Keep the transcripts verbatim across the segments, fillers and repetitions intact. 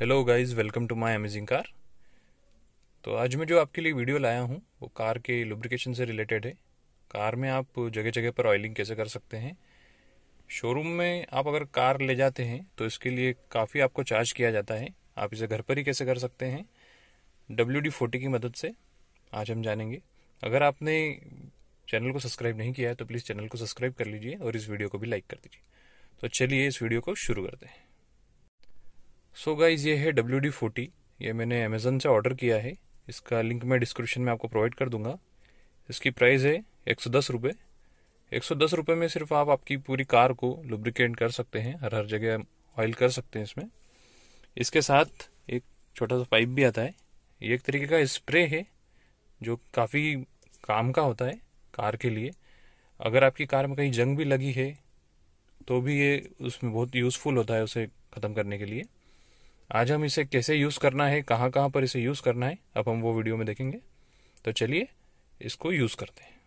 Hello guys, welcome to my amazing car. तो आज मैं जो आपके लिए वीडियो लाया हूँ वो कार के लुब्रिकेशन से रिलेटेड है। कार में आप जगह जगह पर ऑयलिंग कैसे कर सकते हैं। शोरूम में आप अगर कार ले जाते हैं तो इसके लिए काफ़ी आपको चार्ज किया जाता है। आप इसे घर पर ही कैसे कर सकते हैं डब्ल्यू डी फोर्टी की मदद से, आज हम जानेंगे। अगर आपने चैनल को सब्सक्राइब नहीं किया है तो प्लीज़ चैनल को सब्सक्राइब कर लीजिए और इस वीडियो को भी लाइक कर दीजिए। तो चलिए इस वीडियो को शुरू करते हैं। सो गाइज, ये है डब्ल्यू डी फोर्टी। ये मैंने अमेज़न से ऑर्डर किया है। इसका लिंक मैं डिस्क्रिप्शन में आपको प्रोवाइड कर दूंगा। इसकी प्राइस है एक सौ दस रुपये। एक सौ दस रुपये में सिर्फ आप आपकी पूरी कार को लुब्रिकेट कर सकते हैं, हर हर जगह ऑयल कर सकते हैं इसमें। इसके साथ एक छोटा सा पाइप भी आता है। ये एक तरीके का स्प्रे है जो काफ़ी काम का होता है कार के लिए। अगर आपकी कार में कहीं जंग भी लगी है तो भी ये उसमें बहुत यूज़फुल होता है उसे ख़त्म करने के लिए। आज हम इसे कैसे यूज़ करना है, कहाँ कहाँ पर इसे यूज़ करना है, अब हम वो वीडियो में देखेंगे। तो चलिए इसको यूज़ करते हैं।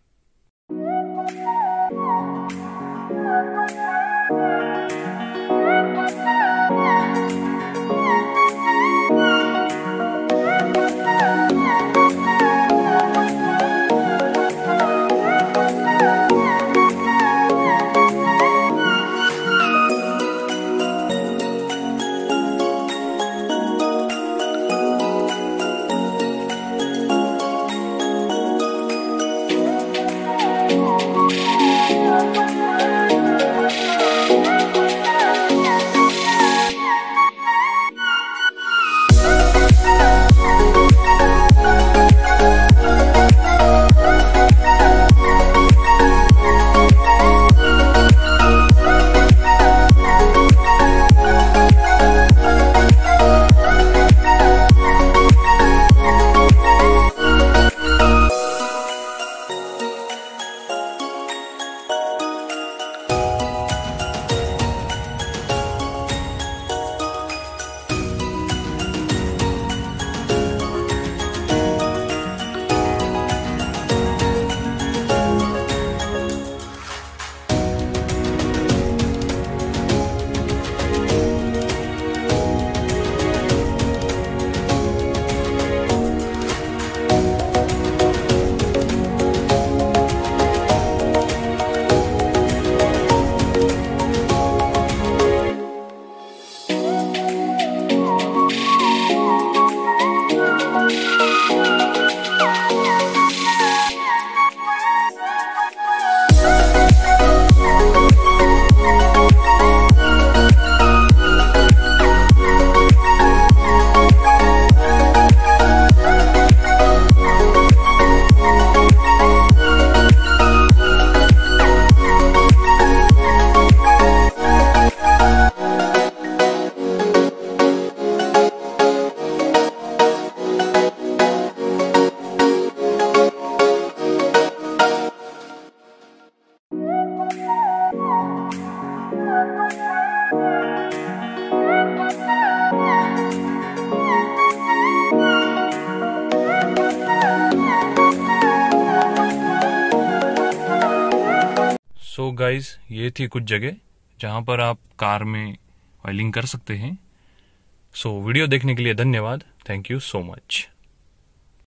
सो गाइज, ये थी कुछ जगह जहाँ पर आप कार में ऑयलिंग कर सकते हैं। सो वीडियो देखने के लिए धन्यवाद। Thank you so much.